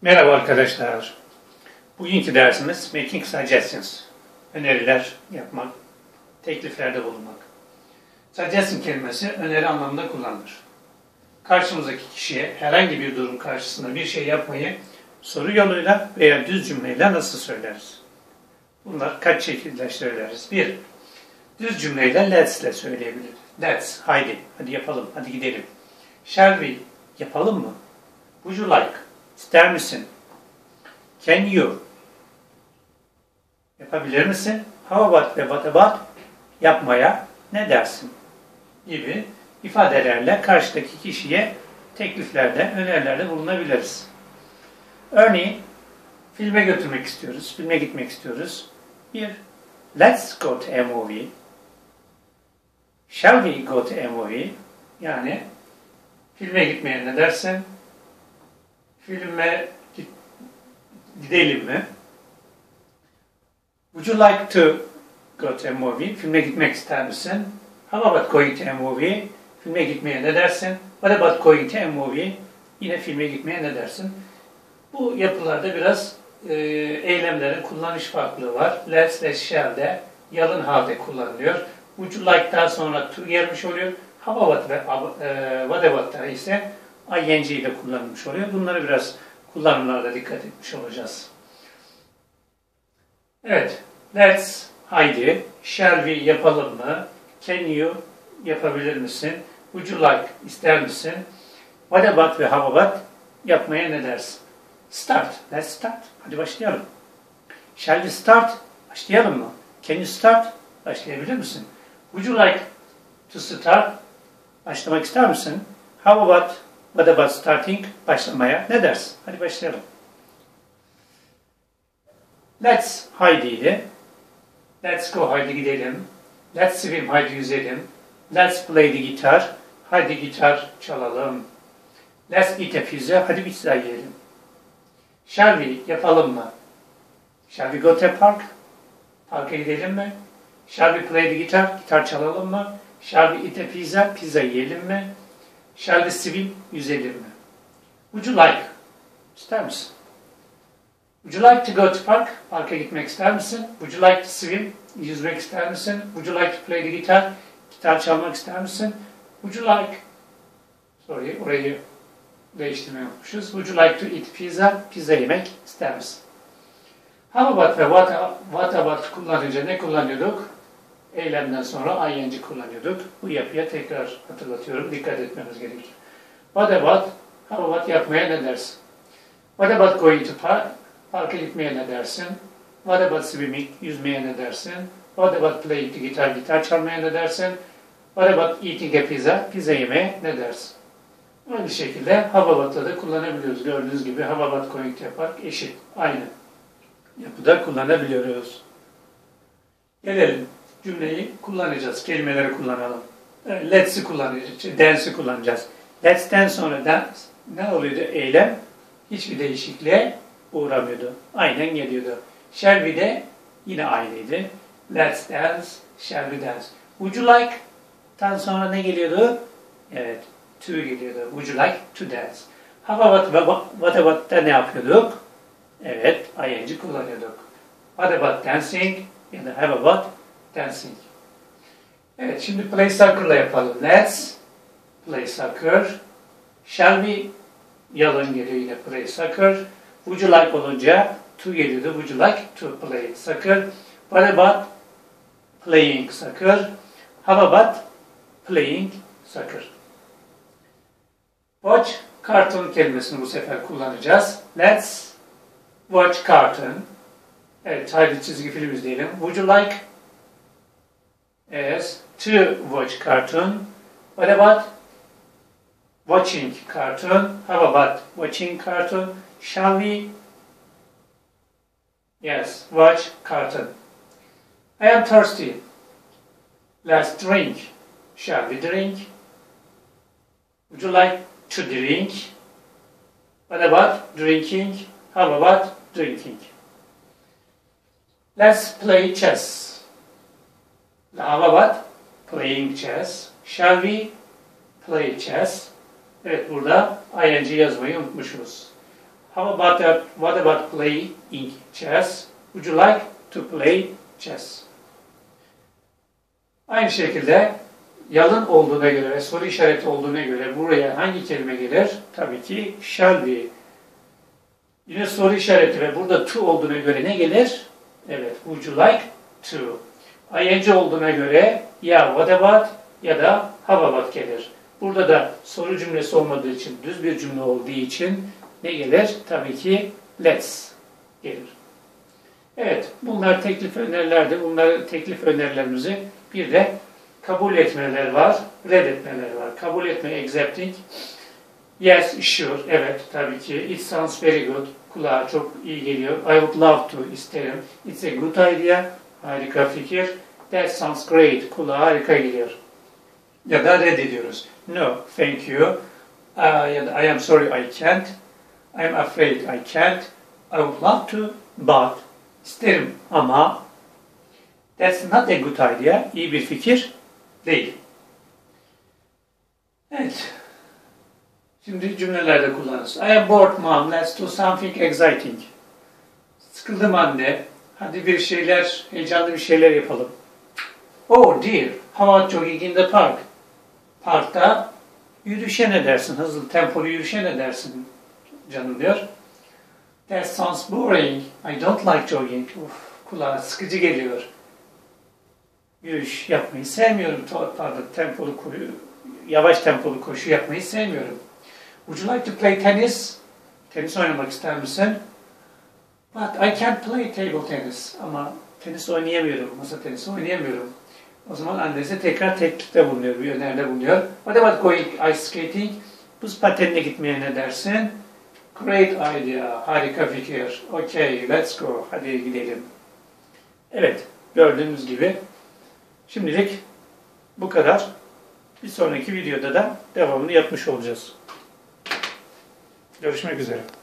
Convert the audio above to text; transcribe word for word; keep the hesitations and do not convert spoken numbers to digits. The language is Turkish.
Merhaba arkadaşlar. Bugünkü dersimiz Making Suggestions. Öneriler yapmak, tekliflerde bulunmak. Suggestion kelimesi öneri anlamında kullanılır. Karşımızdaki kişiye herhangi bir durum karşısında bir şey yapmayı soru yoluyla veya düz cümleyle nasıl söyleriz? Bunlar kaç şekilde söyleriz? Bir, düz cümleyle let's ile söyleyebiliriz. Let's, haydi, hadi yapalım, hadi gidelim. Shall we, yapalım mı? Would you like, ister misin? Can you, yapabilir misin? How about ve what about, yapmaya ne dersin? Gibi ifadelerle karşıdaki kişiye tekliflerde, önerilerde bulunabiliriz. Örneğin, filme götürmek istiyoruz, filme gitmek istiyoruz. Bir, let's go to a movie. Shall we go to a movie? Yani, filme gitmeye ne dersin? Filme gidelim mi? Would you like to go to a movie? Filme gitmek ister misin? How about going to a movie? Filme gitmeye ne dersin? What about going to a movie? Yine filme gitmeye ne dersin? Bu yapılarda biraz e, eylemlerin kullanış farklılığı var. Let's ve shall'de yalın halde kullanılıyor. Would you like daha sonra to gelmiş oluyor. How about ve e, what about'ta ise ing ile kullanılmış oluyor. Bunları biraz kullanımlarda dikkat etmiş olacağız. Evet. Let's, haydi. Shall we, yapalım mı? Can you, yapabilir misin? Would you like, ister misin? What about ve how about, yapmaya ne dersin? Start. Let's start. Hadi başlayalım. Shall we start? Başlayalım mı? Can you start? Başlayabilir misin? Would you like to start? Başlamak ister misin? How about, what about starting? Başlamaya ne dersin? Hadi başlayalım. Let's, haydiydi. Let's go, haydi gidelim. Let's swim, haydi yüzelim. Let's play the guitar, haydi gitar çalalım. Let's eat a pizza, hadi pizza yiyelim. Shall we, yapalım mı? Shall we go to a park? Parka gidelim mi? Shall we play the guitar, gitar çalalım mı? Shall we eat a pizza, pizza yiyelim mi? Shall we swim, yüzelim mi? Would you like, ister misin? Would you like to go to park? Parka gitmek ister misin? Would you like to swim? Yüzmek ister misin? Would you like to play the guitar? Gitar çalmak ister misin? Would you like, sorry, orayı değiştirmeyi unutmuşuz. Would you like to eat pizza? Pizza yemek ister misin? How about ve what, what about kullanınca ne kullanıyorduk? Eylemden sonra ing kullanıyorduk. Bu yapıya tekrar hatırlatıyorum. Dikkat etmemiz gerekir. What about, how about yapmaya ne dersin? What about going to park? Parka gitmeye ne dersin? What about swimming? Yüzmeye ne dersin? What about playing the guitar? Gitar çalmaya ne dersin? What about eating a pizza? Pizza yemeye ne dersin? Aynı şekilde how about'ta da kullanabiliyoruz. Gördüğünüz gibi how about going to a park eşit. Aynı yapıda kullanabiliyoruz. Gelelim. Cümleyi kullanacağız. Kelimeleri kullanalım. Let's'i kullanacağız. Dance'i kullanacağız. Let's'ten sonra dance ne oluyordu? Eylem hiçbir değişikliğe uğramıyordu. Aynen geliyordu. Shall we de yine aynıydı. Let's dance, shall we dance. Would you like? Tan sonra ne geliyordu? Evet, to geliyordu. Would you like to dance? How about, what about da ne yapıyorduk? Evet, ing kullanıyorduk. What about dancing? Ya da how about dancing? Evet, şimdi play soccer'la yapalım. Let's play soccer. Shall we? Yalın geliyor yine play soccer. Would you like olunca to geliyordu. Would you like to play soccer? What about playing soccer? How about playing soccer? Watch, cartoon kelimesini bu sefer kullanacağız. Let's watch cartoon. Evet, haydi çizgi film izleyelim. Would you like yes, to watch cartoon? What about watching cartoon? How about watching cartoon? Shall we? Yes, watch cartoon. I am thirsty. Let's drink. Shall we drink? Would you like to drink? What about drinking? How about drinking? Let's play chess. How about playing chess? Shall we play chess? Evet, burada ing yazmayı unutmuşuz. How about that? What about playing chess? Would you like to play chess? Aynı şekilde yalın olduğuna göre ve soru işareti olduğuna göre buraya hangi kelime gelir? Tabii ki shall be. Yine soru işareti ve burada to olduğuna göre ne gelir? Evet, would you like to? I N G olduğuna göre ya what about ya da how about gelir. Burada da soru cümlesi olmadığı için, düz bir cümle olduğu için ne gelir? Tabii ki let's gelir. Evet, bunlar teklif önerilerdi. Bunlar teklif önerilerimizi bir de kabul etmeler var, reddetmeler var. Kabul etme, accepting. Yes, sure, evet, tabii ki. It sounds very good. Kulağa çok iyi geliyor. I would love to, isterim. It's a good idea. Harika fikir. That sounds great. Kulağa harika geliyor. Ya da reddediyoruz. No, thank you. Uh, ya da I am sorry, I can't. I'm afraid I can't. I would love to, but. İsterim ama. That's not a good idea. İyi bir fikir değil. Evet. Şimdi cümlelerde kullanırız. I am bored mom. Let's do something exciting. Sıkıldım anne. Hadi bir şeyler, heyecanlı bir şeyler yapalım. Oh dear. How about jogging in the park? Parkta yürüyüşe ne dersin? Hızlı tempolu yürüyüşe ne dersin? Canım diyor. That sounds boring. I don't like jogging. Uf, kulağa sıkıcı geliyor. Yürüyüş yapmayı sevmiyorum. Pardon, tempolu koşu, yavaş tempolu koşu yapmayı sevmiyorum. Would you like to play tennis? Tenis oynamak ister misin? But I can't play table tennis. Ama tenis oynayamıyorum. Masa tenisi oynayamıyorum. O zaman annesi tekrar teklifte bulunuyor, bir öneride bulunuyor. What about going ice skating? Buz patenine gitmeye ne dersin? Great idea. Harika fikir. Okay, let's go. Hadi gidelim. Evet, gördüğünüz gibi şimdilik bu kadar. Bir sonraki videoda da devamını yapmış olacağız. Görüşmek üzere.